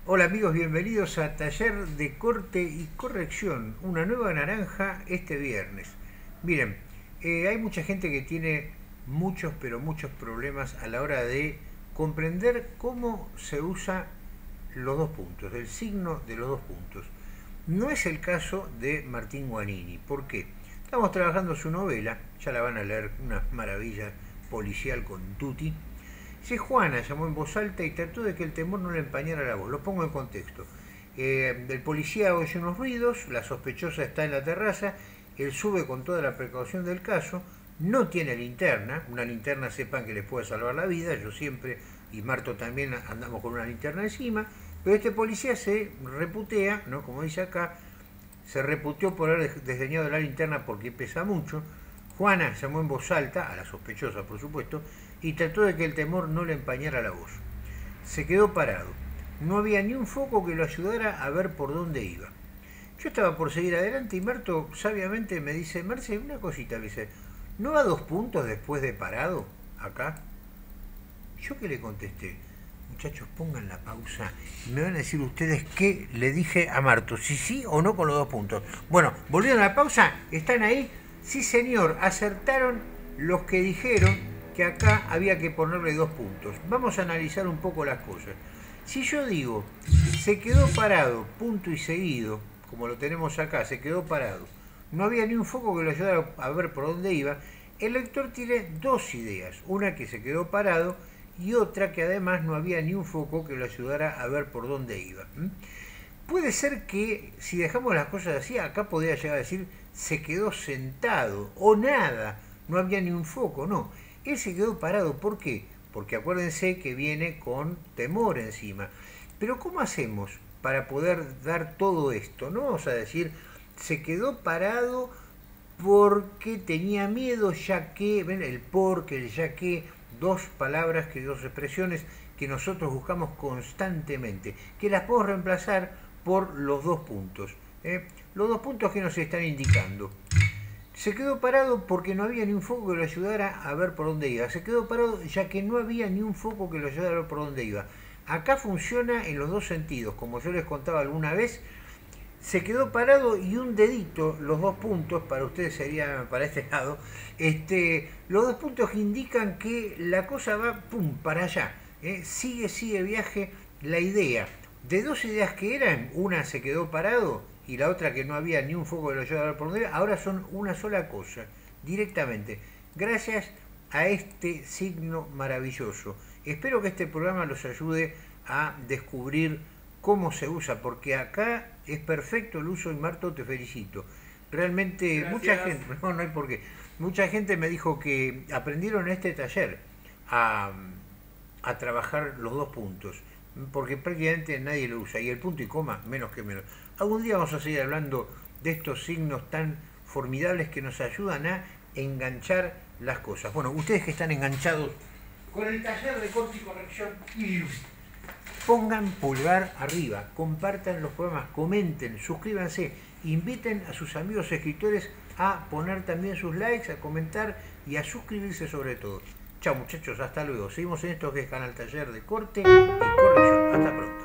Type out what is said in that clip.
Hola amigos, bienvenidos a Taller de Corte y Corrección, una nueva naranja este viernes. Miren, hay mucha gente que tiene muchos, pero muchos problemas a la hora de comprender cómo se usa los dos puntos, el signo de los dos puntos. No es el caso de Martín Guanini. ¿Por qué? Estamos trabajando su novela, ya la van a leer, una maravilla policial con tutti. Si Juana llamó en voz alta y trató de que el temor no le empañara la voz. Lo pongo en contexto. El policía oye unos ruidos, la sospechosa está en la terraza, él sube con toda la precaución del caso, no tiene linterna, una linterna sepan que les puede salvar la vida, yo siempre y Marto también andamos con una linterna encima, pero este policía se reputea, ¿no? Como dice acá, se reputeó por haber desdeñado la linterna porque pesa mucho. Juana llamó en voz alta, a la sospechosa por supuesto, y trató de que el temor no le empañara la voz. Se quedó parado. No había ni un foco que lo ayudara a ver por dónde iba. Yo estaba por seguir adelante y Marto sabiamente me dice, Marce, una cosita, me dice, ¿no va 2 puntos después de parado acá? Yo que le contesté, muchachos, pongan la pausa y me van a decir ustedes qué le dije a Marto, si sí o no con los 2 puntos. Bueno, volvieron a la pausa, ¿están ahí? Sí señor, acertaron los que dijeron que acá había que ponerle 2 puntos. Vamos a analizar un poco las cosas. Si yo digo, se quedó parado, punto y seguido, como lo tenemos acá, se quedó parado, no había ni un foco que lo ayudara a ver por dónde iba, el lector tiene 2 ideas, una que se quedó parado y otra que además no había ni un foco que lo ayudara a ver por dónde iba. Puede ser que si dejamos las cosas así, acá podría llegar a decir se quedó sentado o nada, no había ni un foco, no. Él se quedó parado, ¿por qué? Porque acuérdense que viene con temor encima. Pero ¿cómo hacemos para poder dar todo esto? No vamos a decir se quedó parado porque tenía miedo, ya que, ven, el porque, el ya que, 2 palabras, que 2 expresiones que nosotros buscamos constantemente, que las podemos reemplazar por los 2 puntos. Los 2 puntos que nos están indicando. Se quedó parado porque no había ni un foco que lo ayudara a ver por dónde iba. Se quedó parado ya que no había ni un foco que lo ayudara a ver por dónde iba. Acá funciona en los 2 sentidos, como yo les contaba alguna vez. Se quedó parado y un dedito, los 2 puntos, para ustedes sería para este lado, los 2 puntos que indican que la cosa va pum para allá. Sigue viaje la idea. De 2 ideas que eran, una se quedó parado y la otra que no había ni un foco que lo ayudara a ver por dónde iba, ahora son una sola cosa, directamente, gracias a este signo maravilloso. Espero que este programa los ayude a descubrir cómo se usa, porque acá es perfecto el uso y Marto, te felicito. Realmente gracias. Mucha gente, no hay por qué, mucha gente me dijo que aprendieron en este taller a trabajar los 2 puntos, porque prácticamente nadie lo usa, y el punto y coma menos que menos. Algún día vamos a seguir hablando de estos signos tan formidables que nos ayudan a enganchar las cosas. Bueno, ustedes que están enganchados con el taller de corte y corrección, pongan pulgar arriba, compartan los programas, comenten, suscríbanse, inviten a sus amigos escritores a poner también sus likes, a comentar y a suscribirse sobre todo. Chao muchachos, hasta luego. Seguimos en esto que es Canal Taller de Corte y Corrección. Hasta pronto.